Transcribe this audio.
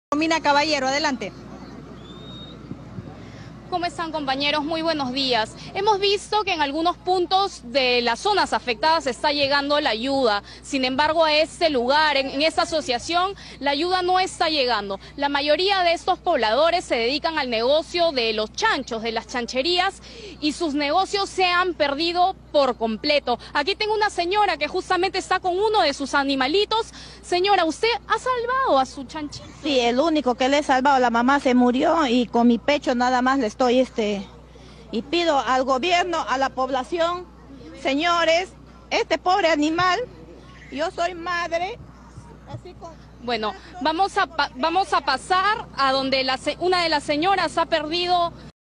Mina Caballero, adelante. ¿Cómo están, compañeros? Muy buenos días. Hemos visto que en algunos puntos de las zonas afectadas está llegando la ayuda. Sin embargo, a este lugar, en esta asociación, la ayuda no está llegando. La mayoría de estos pobladores se dedican al negocio de los chanchos, de las chancherías, y sus negocios se han perdido por completo. Aquí tengo una señora que justamente está con uno de sus animalitos. Señora, ¿usted ha salvado a su chanchito? Sí, el único que le he salvado, la mamá se murió y con mi pecho nada más le estoy y pido al gobierno, a la población, señores, este pobre animal, yo soy madre, así con... Bueno, vamos a pasar a donde una de las señoras ha perdido